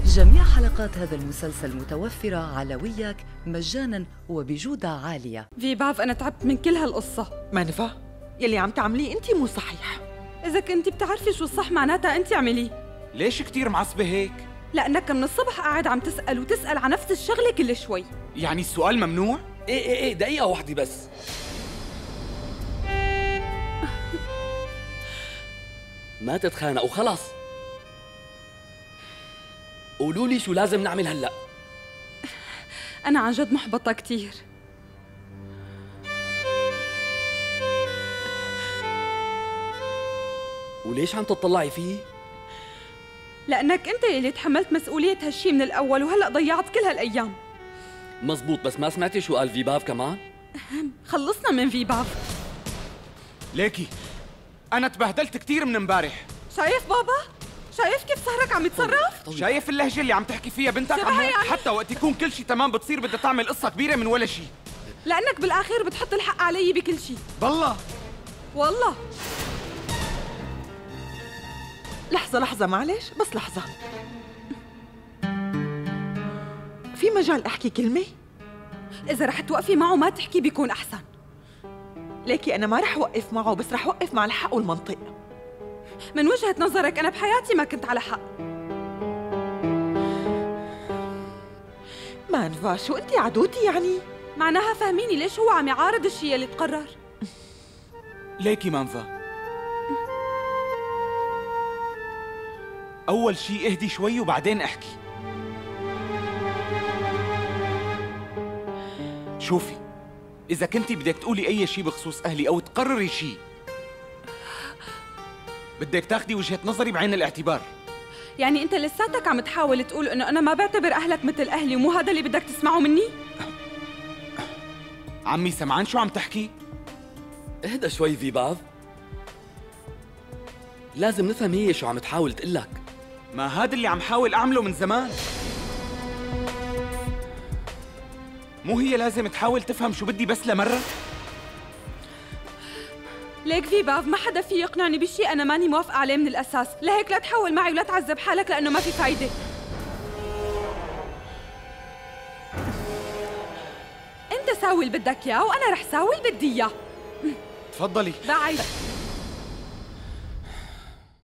جميع حلقات هذا المسلسل متوفرة على وياك مجاناً وبجودة عالية. فيباف أنا تعبت من كل هالقصة. منفى يلي عم تعمليه أنت مو صحيح. إذا كنتي بتعرفي شو الصح معناتها أنت اعمليه. ليش كتير معصبة هيك؟ لأنك من الصبح قاعد عم تسأل وتسأل عن نفس الشغلة كل شوي. يعني السؤال ممنوع؟ ايه دقيقة واحدة بس. ما تتخانقوا خلص. قولوا لي شو لازم نعمل هلأ. أنا عن جد محبطة كتير. وليش عم تطلعي فيه؟ لأنك أنت اللي تحملت مسؤولية هالشي من الأول وهلأ ضيعت كل هالأيام. مزبوط، بس ما سمعتي شو قال فيباف كمان؟ خلصنا من فيباف. ليكي أنا تبهدلت كتير من امبارح. شايف بابا؟ شايف كيف صهرك عم يتصرف؟ شايف اللهجة اللي عم تحكي فيها بنتك عمو؟ يعني؟ حتى وقت يكون كل شيء تمام بتصير بدها تعمل قصة كبيرة من ولا شيء. لأنك بالآخير بتحط الحق علي بكل شيء. بالله والله. لحظة معلش، بس لحظة. في مجال أحكي كلمة؟ إذا رح توقفي معه ما تحكي بيكون أحسن. ليكي أنا ما رح وقف معه، بس رح وقف مع الحق والمنطق. من وجهة نظرك أنا بحياتي ما كنت على حق. منفى شو أنتِ عدوتي يعني؟ معناها فهميني ليش هو عم يعارض الشيء اللي تقرر. ليكي منفى، أول شيء اهدي شوي وبعدين احكي. شوفي، إذا كنتي بدك تقولي أي شيء بخصوص أهلي أو تقرري شيء بدك تاخدي وجهة نظري بعين الاعتبار. يعني أنت لساتك عم تحاول تقول إنه أنا ما بعتبر أهلك مثل أهلي ومو هذا اللي بدك تسمعه مني؟ عمي سمعان شو عم تحكي؟ اهدى شوي فيباف. لازم نفهم هي شو عم تحاول تقلك. ما هذا اللي عم حاول أعمله من زمان. مو هي لازم تحاول تفهم شو بدي بس لمرة؟ ليك فيباف ما حدا في يقنعني بشيء أنا ماني موافقة عليه من الأساس، لهيك لا تحاول معي ولا تعذب حالك لأنه ما في فايدة. أنت ساوي اللي بدك إياه وأنا رح ساوي اللي بدي إياه. تفضلي. بعد